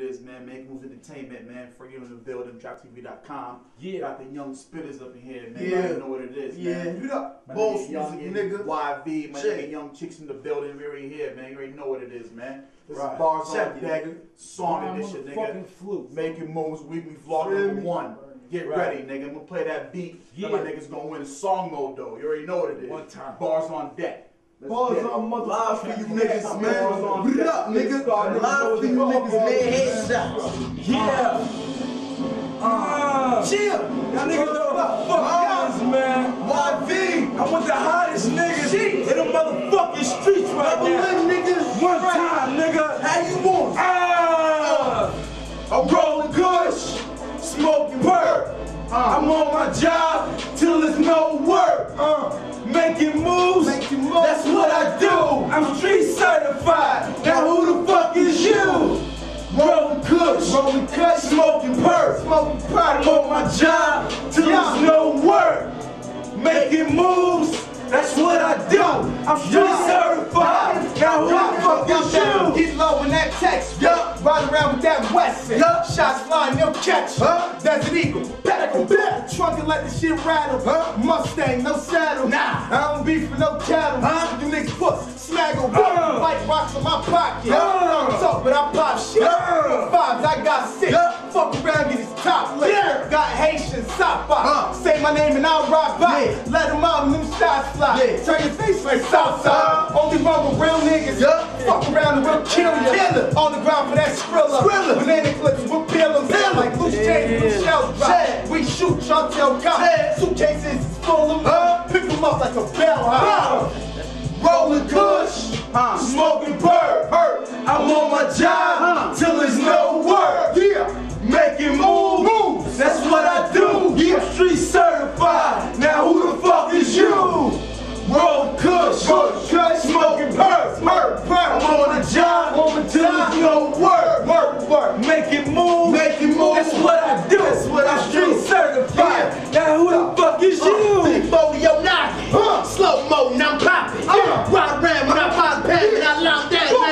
is, man. Make Moves Entertainment, man. Free in the building, droptv.com. Yeah. Got the young spitters up in here, man. Yeah. You know what it is, man. You know, My boss young nigga. YV, my Shit. nigga Young Chicks in the building. We already here, man. You already know what it is, man. This Right. is Bars Check on it, Deck, nigga. song edition, nigga. Flute. Making Moves Weekly Vlog number 1. Get ready, nigga. I'm gonna play that beat. Yeah. My niggas gonna win song mode, though. You already know what it is. One time. Bars on Deck. Bars on live for you niggas, Bars man. on What up, nigga? Live for you niggas, man. Headshots. Yeah. Chill. Y'all niggas know what the fuck is, man. YV. I'm with the hottest niggas in the motherfucking streets right now. Niggas. One time, nigga. How you want? I'm rolling kush, smoking perk. I'm on my job till there's no work. Making moves, that's what I do. I'm street certified. Now who the fuck is you? Rolling kush, smoking perk. I'm on my job till there's no work. Making moves, that's what I do. I'm street certified. Now who the fuck is you? Get low in that text, ride around with that Wesson, shots flying, they'll catch, Desert Eagle, trunk and let the shit rattle, Mustang, no saddle, I don't beef for no cattle, you niggas puss, smaggle, white rocks in my pocket, talk but I pop shit, fives, I got 6, fuck around, get his top lit, got Haitian sock say my name and I'll ride by, let them out and them shots fly, turn your face like Southside, only run with real niggas, fuck around and we'll kill ya, on the ground for that Skrilla, banana clips, we'll peel them, like loose chains, loose shells drop, we shoot, y'all tell cops, suitcases is full of them, pick them up like a bell, Rolling kush, smoking perk. I'm on my job till there's no work. Making moves, that's what I do. I'm street certified. Now who the fuck is you? Rolling kush, smoking perk. I'm on the job till there's no work. Making moves, that's what I do. I'm street certified. Now who the fuck is you? Big Bodie, knocking, slow mo, and I'm popping. Ride around when I pop back and I loud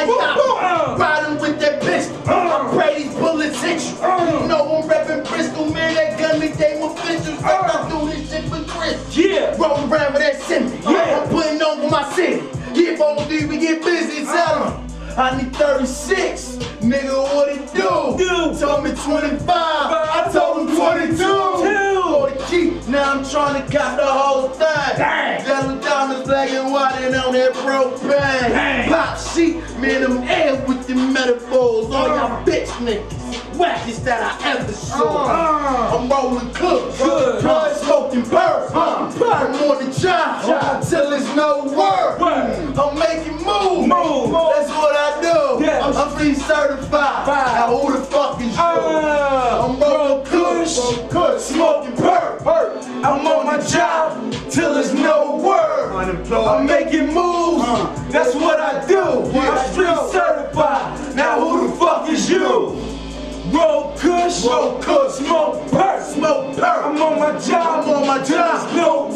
that, riding with that pistol. I pray these bullets hit you. You know I'm reppin' Bristol, man. That gun me, they officials. I do this shit for Chris. Rollin' around with that Simba. I'm putting on with my city. Bodie, we get busy, tell him. I need 36, nigga, what it do? Told me 25, I told him 22. For the key, now I'm trying to cop the whole thing. Yellow diamonds, black and white, and on that propane. Pop sheet, man, I'm air with the metaphors. All y'all bitch niggas, wackest that I ever saw. I'm rolling kush, smoking perk. I'm on the job till there's no work. I'm making moves, that's what I do. I'm free certified. Now who the fuck is you? I'm rolling kush, smoking perk. I'm on my job till there's no work. I'm making moves, that's what I do. I'm street certified. Now who the fuck is you? Roll kush, smoke perk. I'm on my job, there's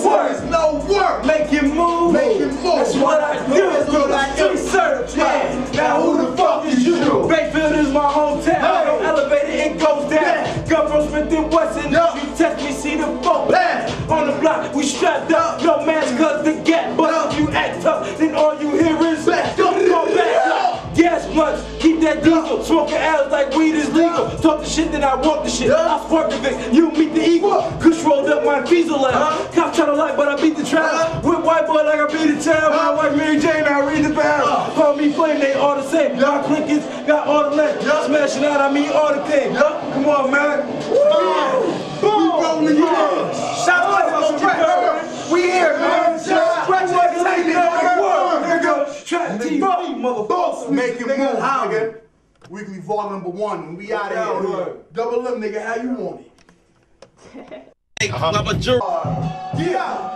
no work. Making moves, that's what I do. I'm street certified. Now who the fuck is you? Bayfield is my hometown. Don't elevate it, it goes down. Gun from Smith and Wesson. You test me, see the folk. On the block, we strapped up. No mask cause the gap. But if you act tough, then all you hear is back up. Gas blunts, keep that diesel. Smoking L's like weed is legal. Talk the shit, then I walk the shit. I spark the Vic, you meet the eagle. Kush rolled up my diesel out. Cops try to lie, but I beat the trap. With white boy like I beat the town. My wife Mary Jane, I read the barrel. Call me flame, they all the same. My clickers got all the length. Smashing out, I mean all the things. Come on, man. We rolling here. Shout out to Stretch. We here, man. Stretch like taking over the world, nigga. Trap TV, motherfucker. Making moves, nigga. Weekly Vlog number 1. We out of here. Double M, nigga, how you want it? I'm a jerk. Yeah.